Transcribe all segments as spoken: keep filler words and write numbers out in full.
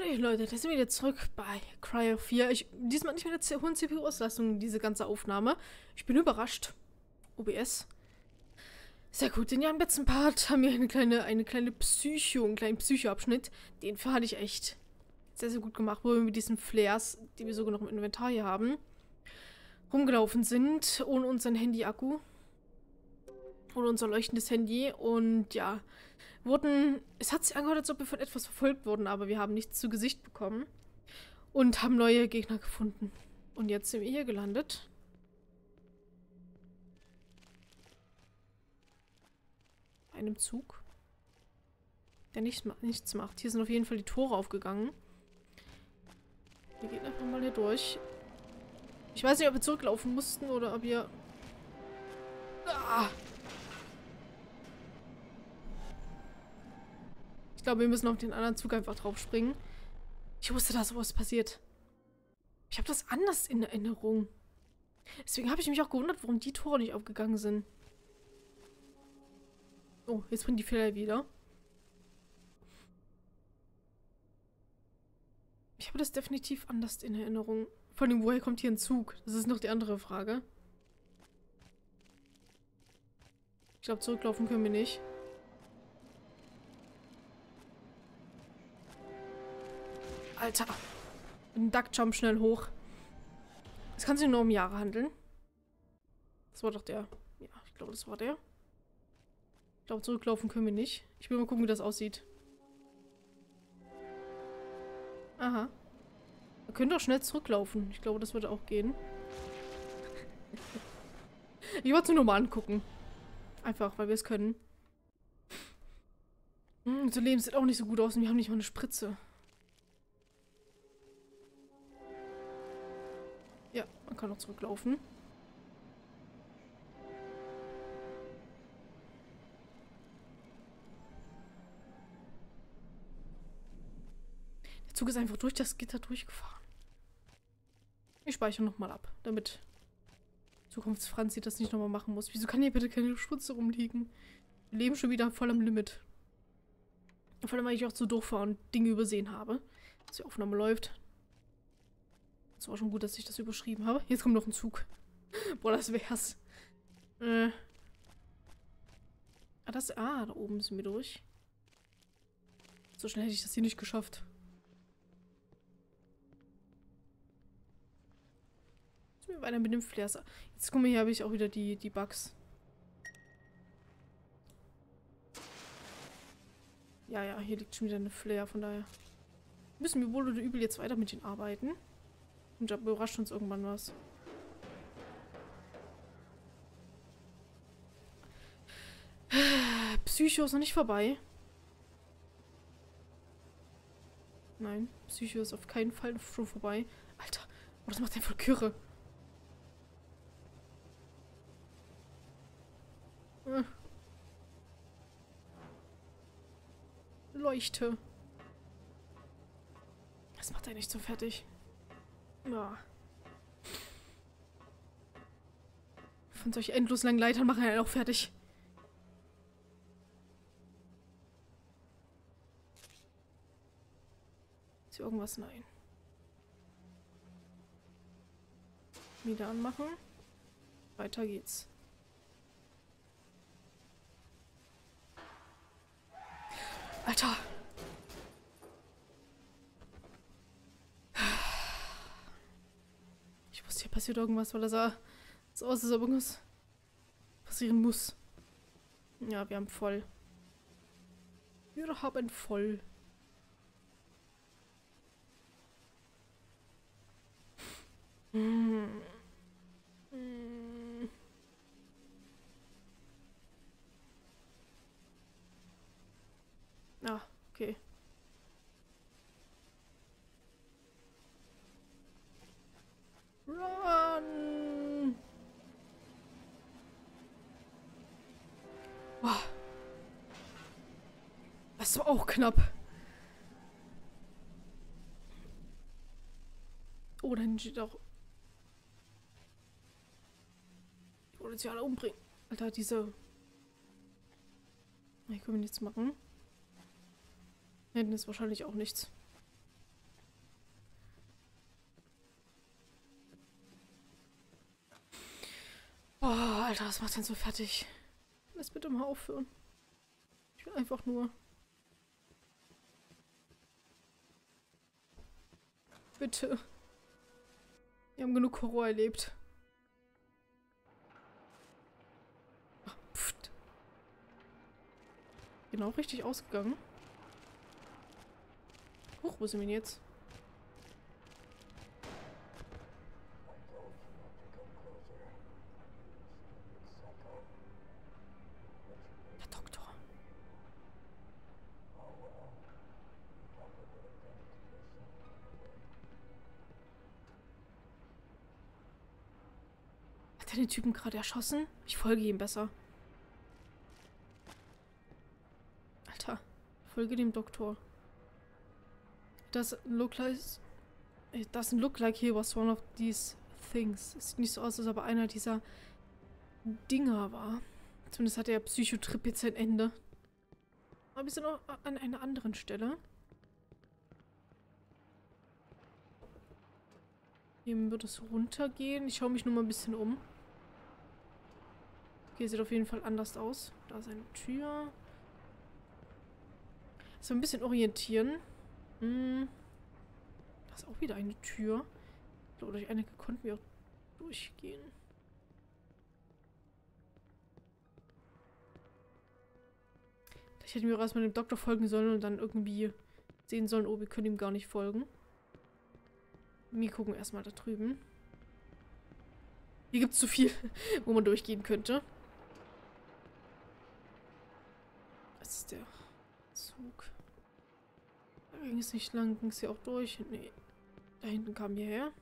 Hey Leute, da sind wir wieder zurück bei Cryo vier. Ich, diesmal nicht mit der hohen C P U-Auslastung, diese ganze Aufnahme. Ich bin überrascht. O B S. Sehr gut, in ja, im letzten Part haben wir eine kleine, eine kleine Psycho, einen kleinen Psycho-Abschnitt. Den fand ich echt sehr, sehr gut gemacht, wo wir mit diesen Flares, die wir sogar noch im Inventar hier haben, rumgelaufen sind, ohne unseren Handy-Akku. Ohne unser leuchtendes Handy. Und ja, wurden, es hat sich angehört, als ob wir von etwas verfolgt wurden, aber wir haben nichts zu Gesicht bekommen. Und haben neue Gegner gefunden. Und jetzt sind wir hier gelandet. Bei einem Zug. Der nichts, nichts macht. Hier sind auf jeden Fall die Tore aufgegangen. Wir gehen einfach mal hier durch. Ich weiß nicht, ob wir zurücklaufen mussten oder ob wir... Ah! Ich glaube, wir müssen auf den anderen Zug einfach drauf springen. Ich wusste, dass sowas passiert. Ich habe das anders in Erinnerung. Deswegen habe ich mich auch gewundert, warum die Tore nicht aufgegangen sind. Oh, jetzt bringen die Fehler wieder. Ich habe das definitiv anders in Erinnerung. Vor allem, woher kommt hier ein Zug? Das ist noch die andere Frage. Ich glaube, zurücklaufen können wir nicht. Alter. Ein Duckjump schnell hoch. Das kann sich nur um Jahre handeln. Das war doch der. Ja, ich glaube, das war der. Ich glaube, zurücklaufen können wir nicht. Ich will mal gucken, wie das aussieht. Aha. Wir können doch schnell zurücklaufen. Ich glaube, das würde auch gehen. Ich wollte es nur mal angucken. Einfach, weil wir es können. Hm, unser Leben sieht auch nicht so gut aus und wir haben nicht mal eine Spritze. Ja, man kann auch zurücklaufen. Der Zug ist einfach durch das Gitter durchgefahren. Ich speichere nochmal ab, damit Zukunftsfranzi das nicht nochmal machen muss. Wieso kann hier bitte keine Spritze rumliegen? Wir leben schon wieder voll am Limit. Vor allem, weil ich auch zu doof war und Dinge übersehen habe. Dass die Aufnahme läuft. Es war schon gut, dass ich das überschrieben habe. Jetzt kommt noch ein Zug. Boah, das wär's. Äh. Ah, das. Ah, da oben sind wir durch. So schnell hätte ich das hier nicht geschafft. Jetzt sind wir weiter mit dem Flares. Jetzt guck mal, hier habe ich auch wieder die, die Bugs. Ja, ja, hier liegt schon wieder eine Flare, von daher müssen wir wohl oder übel jetzt weiter mit denen arbeiten. Und da überrascht uns irgendwann was. Psycho ist noch nicht vorbei. Nein, Psycho ist auf keinen Fall schon vorbei. Alter, oh, das macht einfach Kürre. Äh. Leuchte. Das macht er nicht so fertig. Ja. Von solch endlos langen Leitern machen wir auch fertig. Ist hier irgendwas? Nein. Wieder anmachen. Weiter geht's. Alter! Ich wusste, hier passiert irgendwas, weil das sah so aus, als ob irgendwas passieren muss. Ja, wir haben voll. Wir haben voll. Hm. Hm. Ah, okay. Run! Wow. Das war auch knapp. Oh, dann steht auch... Ich wollte sie alle umbringen. Alter, diese... Hier können wir nichts machen. Hinten ist wahrscheinlich auch nichts. Alter, was macht denn so fertig? Lass bitte mal aufhören. Ich will einfach nur... Bitte. Wir haben genug Horror erlebt. Ach, pft. Genau richtig ausgegangen. Huch, wo sind wir denn jetzt? Der Doktor. Hat er den Typen gerade erschossen? Ich folge ihm besser. Alter, ich folge dem Doktor. Das look like... It doesn't look like he was one of these things. Es sieht nicht so aus, als ob er einer dieser Dinger war. Zumindest hat der Psychotrip jetzt ein Ende. Aber wir sind auch an einer anderen Stelle. Hier wird es runtergehen. Ich schaue mich nur mal ein bisschen um. Okay, sieht auf jeden Fall anders aus. Da ist eine Tür. So ein bisschen orientieren. Hm. Da ist auch wieder eine Tür. Ich glaube, durch eine konnten wir auch durchgehen. Vielleicht hätten wir auch erstmal dem Doktor folgen sollen und dann irgendwie sehen sollen, oh, wir können ihm gar nicht folgen. Wir gucken erstmal da drüben. Hier gibt es zu viel, wo man durchgehen könnte. Das ist der Zug. Da ging es nicht lang, ging es hier auch durch. Nee. Da hinten kam wir her.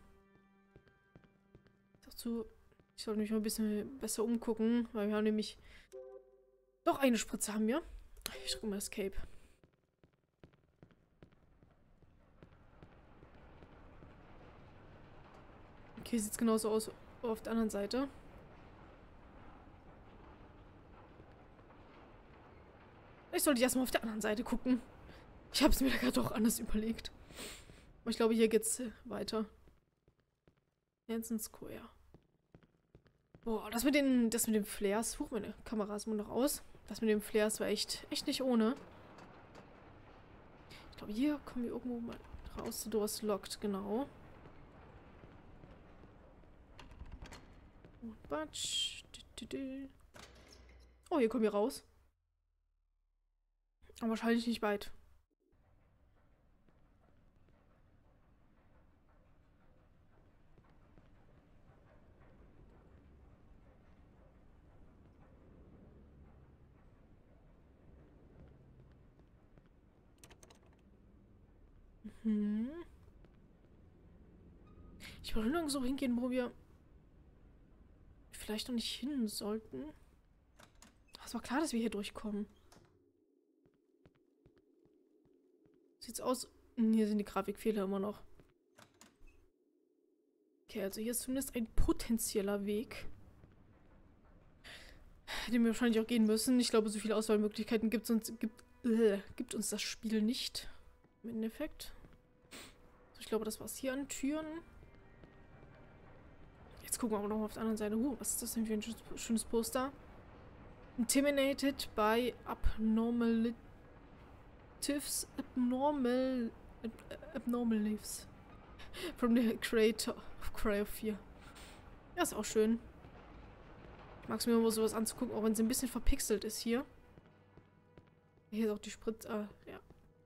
Dazu, ich sollte mich mal ein bisschen besser umgucken, weil wir haben nämlich doch eine Spritze haben wir. Ich drücke mal Escape. Okay, sieht es genauso aus auf der anderen Seite. Ich sollte erstmal auf der anderen Seite gucken. Ich habe es mir da gerade doch anders überlegt. Aber ich glaube, hier geht's weiter. Hanson Square. Boah, das mit den, das mit den Flares. Huch, meine Kamera ist immer noch aus. Das mit den Flares war echt, echt nicht ohne. Ich glaube, hier kommen wir irgendwo mal raus. The door is locked, genau. Und Batsch. Oh, hier kommen wir raus. Aber wahrscheinlich nicht weit. Mhm. Ich wollte nirgendwo hingehen, wo wir vielleicht noch nicht hin sollten. Es war klar, dass wir hier durchkommen. Sieht's aus. Hier sind die Grafikfehler immer noch. Okay, also hier ist zumindest ein potenzieller Weg, den wir wahrscheinlich auch gehen müssen. Ich glaube, so viele Auswahlmöglichkeiten gibt uns, gibt, äh, gibt uns das Spiel nicht. Im Endeffekt. So, ich glaube, das war's hier an Türen. Jetzt gucken wir aber noch auf der anderen Seite. Uh, was ist das denn für ein schönes Poster? Intimidated by abnormalities. Abnormal. Abnormal lives. From the creator of Cryo vier. Ja, ist auch schön. Ich mag es mir immer sowas anzugucken, auch wenn es ein bisschen verpixelt ist hier. Hier ist auch die Spritz... Äh, ja.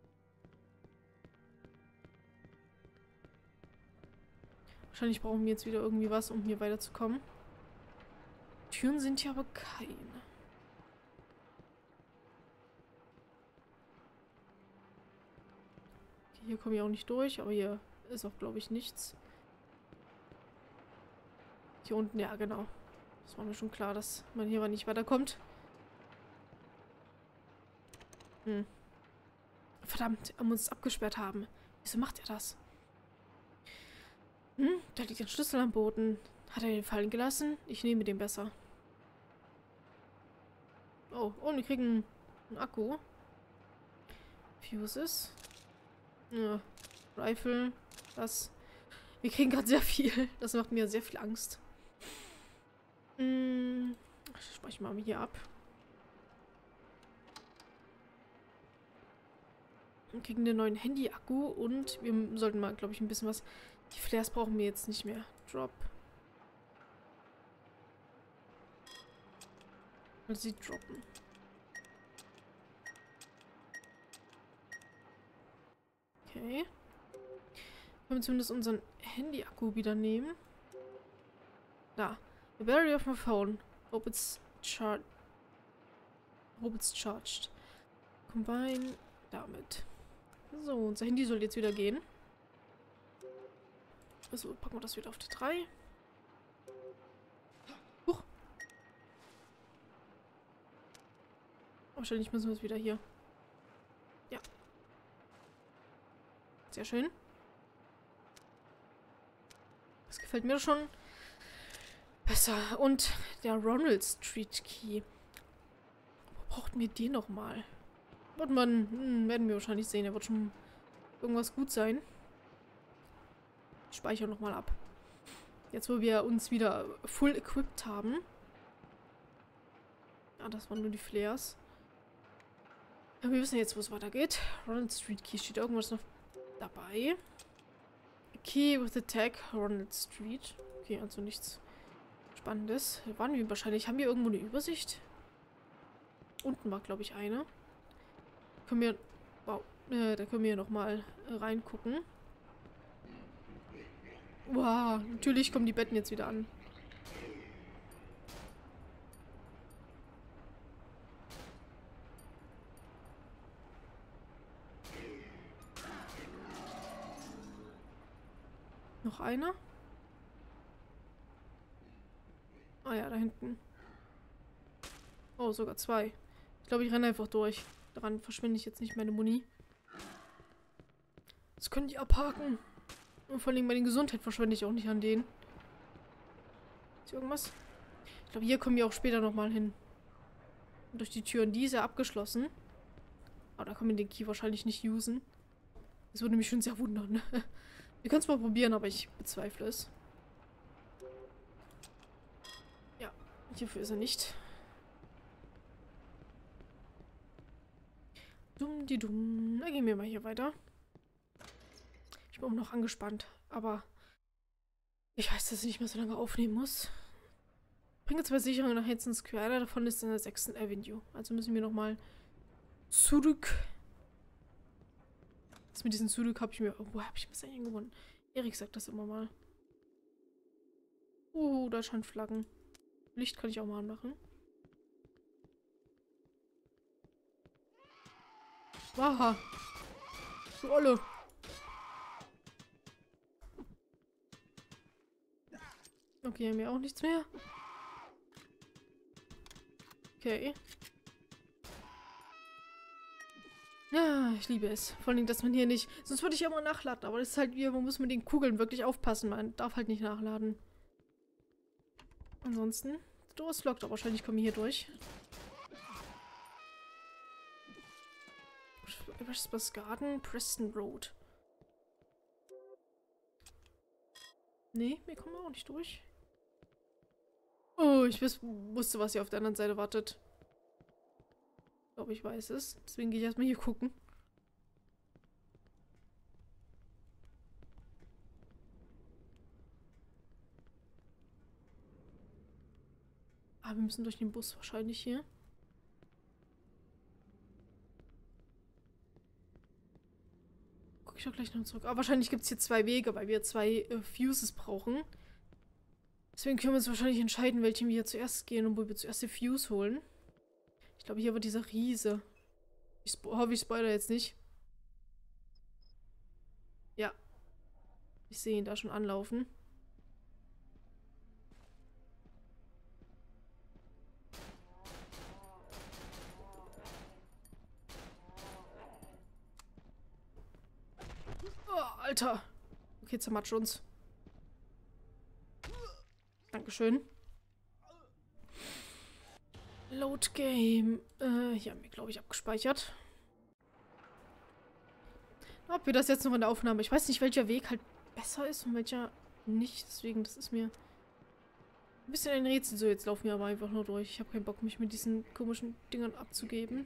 Wahrscheinlich brauchen wir jetzt wieder irgendwie was, um hier weiterzukommen. Türen sind hier aber keine. Okay, hier komme ich auch nicht durch, aber hier ist auch, glaube ich, nichts. Hier unten, ja, genau. Das war mir schon klar, dass man hier aber nicht weiterkommt. Hm. Verdammt, er muss uns abgesperrt haben. Wieso macht er das? Hm, da liegt ein Schlüssel am Boden. Hat er den fallen gelassen? Ich nehme den besser. Oh, oh, wir kriegen einen Akku. Fuses. Ja, Rifle. Das. Wir kriegen gerade sehr viel. Das macht mir sehr viel Angst. Hm, speichere ich mal hier ab. Wir kriegen den neuen Handy-Akku und wir sollten mal, glaube ich, ein bisschen was... Die Flares brauchen wir jetzt nicht mehr. Drop. Und sie droppen. Okay. Können wir zumindest unseren Handy-Akku wieder nehmen. Da. The battery of my phone. Hope it's charged. Hope it's charged. Combine damit. So, unser Handy soll jetzt wieder gehen. Also packen wir das wieder auf die drei. Huch. Wahrscheinlich müssen wir es wieder hier. Ja. Sehr schön. Das gefällt mir schon besser. Und der Ronald Street Key. Wo brauchten wir den nochmal? Wird man, hm, werden wir wahrscheinlich sehen. Er wird schon irgendwas gut sein. Ich speichere nochmal ab. Jetzt, wo wir uns wieder full equipped haben. Ah, das waren nur die Flares. Ja, wir wissen jetzt, wo es weitergeht. Ronald Street Key. Steht irgendwas noch dabei? Key with the tag Ronald Street. Okay, also nichts Spannendes. Waren wir wahrscheinlich. Haben wir irgendwo eine Übersicht? Unten war, glaube ich, eine. Können wir... Wow. Äh, da können wir nochmal äh, reingucken. Wow, natürlich kommen die Betten jetzt wieder an. Noch einer? Ah ja, da hinten. Oh, sogar zwei. Ich glaube, ich renne einfach durch. Daran verschwende ich jetzt nicht meine Muni. Das können die abhaken. Und vor allem meine Gesundheit verschwende ich auch nicht an denen. Ist hier irgendwas? Ich glaube, hier kommen wir auch später nochmal hin. Und durch die Türen. Die ist ja abgeschlossen. Aber da können wir den Key wahrscheinlich nicht usen. Das würde mich schon sehr wundern. Wir können es mal probieren, aber ich bezweifle es. Ja, hierfür ist er nicht. Dumm, die dumm. Da gehen wir mal hier weiter. Ich bin auch noch angespannt, aber ich weiß, dass ich nicht mehr so lange aufnehmen muss. Bringe zwei Sicherungen nach Hudson Square. Einer davon ist in der sechsten Avenue. Also müssen wir nochmal zurück. Das mit diesem Zurück habe ich mir... Wo habe ich das eigentlich gewonnen? Erik sagt das immer mal. Oh, da scheint Flaggen. Licht kann ich auch mal anmachen. Aha. Du Olle. Okay, haben wir auch nichts mehr. Okay. Ja, ich liebe es. Vor allem, dass man hier nicht... Sonst würde ich ja immer nachladen, aber das ist halt wie, man muss mit den Kugeln wirklich aufpassen. Man darf halt nicht nachladen. Ansonsten... Das Door ist locked, aber wahrscheinlich kommen wir hier durch. Westbus Garden, Preston Road. Nee, wir kommen auch nicht durch. Oh, ich wiss, wusste, was hier auf der anderen Seite wartet. Ich glaube, ich weiß es. Deswegen gehe ich erstmal hier gucken. Ah, wir müssen durch den Bus wahrscheinlich hier. Guck ich doch gleich noch zurück. Aber wahrscheinlich gibt es hier zwei Wege, weil wir zwei äh, Fuses brauchen. Deswegen können wir uns wahrscheinlich entscheiden, welchen wir hier zuerst gehen und wo wir zuerst die Fuse holen. Ich glaube, hier war dieser Riese. Ich hoffe, ich spoilere jetzt nicht. Ja. Ich sehe ihn da schon anlaufen. Oh, Alter. Okay, zermatsch uns. Dankeschön. Load Game. Äh, hier haben wir, glaube ich, abgespeichert. Ob wir das jetzt noch in der Aufnahme... Ich weiß nicht, welcher Weg halt besser ist und welcher nicht. Deswegen, das ist mir ein Ein bisschen ein Rätsel. So, jetzt laufen wir aber einfach nur durch. Ich habe keinen Bock, mich mit diesen komischen Dingern abzugeben.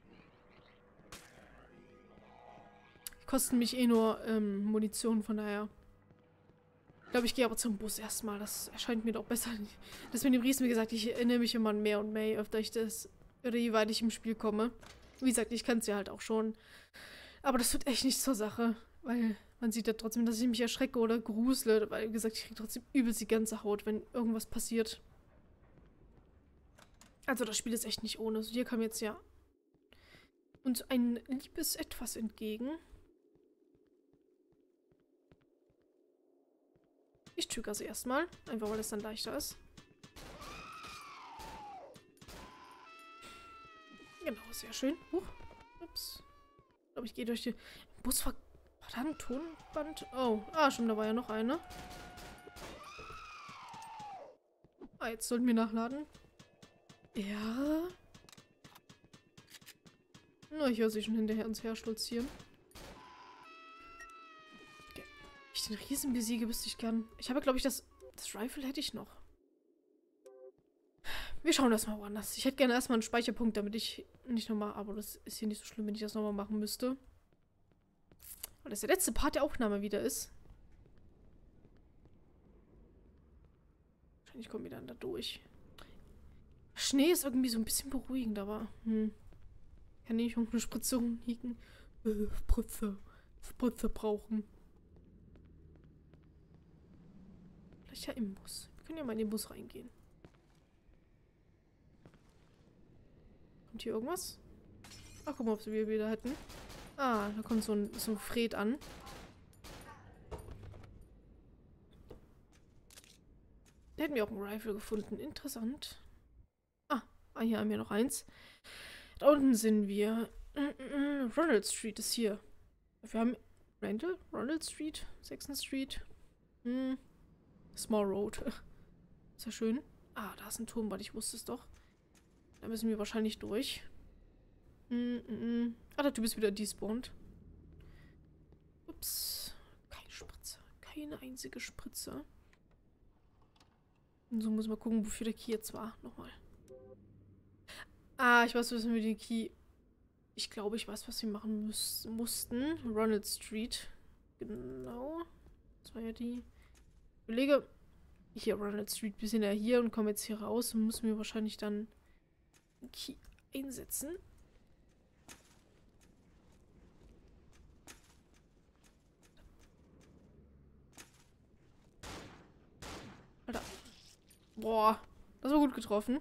Die kosten mich eh nur ähm, Munition, von daher. Ich glaube, ich gehe aber zum Bus erstmal. Das erscheint mir doch besser. Das mit dem Riesen, wie gesagt, ich erinnere mich immer mehr und mehr, öfter ich das, oder je weiter ich im Spiel komme. Wie gesagt, ich kann es ja halt auch schon. Aber das tut echt nichts zur Sache. Weil man sieht ja trotzdem, dass ich mich erschrecke oder grusle. Weil, wie gesagt, ich kriege trotzdem übelst die ganze Haut, wenn irgendwas passiert. Also das Spiel ist echt nicht ohne. Also hier kam jetzt ja uns ein liebes Etwas entgegen. Ich triggere sie erstmal. Einfach, weil es dann leichter ist. Genau, sehr schön. Huch. Ups. Ich glaube, ich gehe durch die... Bus war... War da ein Tonband? Oh. Ah, schon, da war ja noch eine. Ah, jetzt sollten wir nachladen. Ja. Na, ich höre sie schon hinterher uns her stolzieren. Okay. Wenn ich den Riesen besiege, wüsste ich gern. Ich habe, glaube ich, das... Das Rifle hätte ich noch. Wir schauen das mal woanders. Ich hätte gerne erstmal einen Speicherpunkt, damit ich nicht nochmal... Aber das ist hier nicht so schlimm, wenn ich das nochmal machen müsste. Weil das der letzte Part der Aufnahme wieder ist. Wahrscheinlich kommen wir dann da durch. Schnee ist irgendwie so ein bisschen beruhigend, aber... Hm. Kann ich irgendeine Spritze rumliegen? Äh, Spritze. Spritze brauchen. Vielleicht ja im Bus. Wir können ja mal in den Bus reingehen. Kommt hier irgendwas? Ach, guck mal, ob wir wieder hätten. Ah, da kommt so ein, so ein Fred an. Da hätten wir auch ein Rifle gefunden. Interessant. Ah, ah, hier haben wir noch eins. Da unten sind wir. Ronald Street ist hier. Wir haben Randall? Ronald Street? sechste Street? Hm. Small Road. Ist ja schön. Ah, da ist ein Turm, weil ich wusste es doch. Da müssen wir wahrscheinlich durch. Mm -mm. Ah, der Typ ist wieder despawned. Ups. Keine Spritze. Keine einzige Spritze. Und so muss man gucken, wofür der Key jetzt war. Nochmal. Ah, ich weiß, was wir mit dem Key... Ich glaube, ich weiß, was wir machen müß mussten. Ronald Street. Genau. Das war ja die... Ich überlege... Hier, Ronald Street. Wir sind ja hier und kommen jetzt hier raus. Und müssen wir wahrscheinlich dann... den Key einsetzen. Alter. Boah. Das war gut getroffen.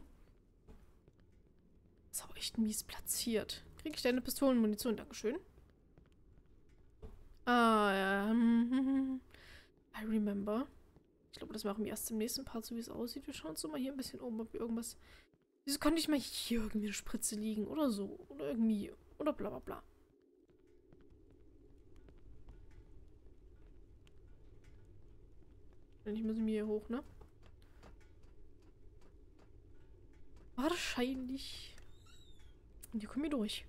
Das war echt mies platziert. Krieg ich deine Pistolenmunition? Dankeschön. Ah, ja. I remember. Ich glaube, das machen wir erst im nächsten Part, so wie es aussieht. Wir schauen uns doch mal hier ein bisschen um, ob wir irgendwas... Wieso kann nicht mal hier irgendwie eine Spritze liegen? Oder so. Oder irgendwie. Oder bla bla bla. Eigentlich müssen wir hier hoch, ne? Wahrscheinlich. Und hier kommen wir durch.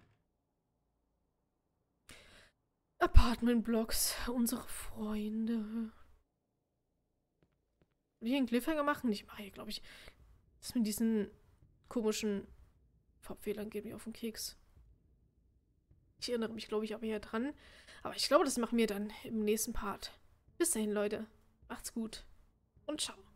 Apartment-Blocks. Unsere Freunde. Will ich einen Cliffhanger machen? Ich mache hier, glaube ich... Das mit diesen komischen Farbfehlern geht mir auf den Keks. Ich erinnere mich, glaube ich, aber hier dran. Aber ich glaube, das machen wir dann im nächsten Part. Bis dahin, Leute. Macht's gut. Und ciao.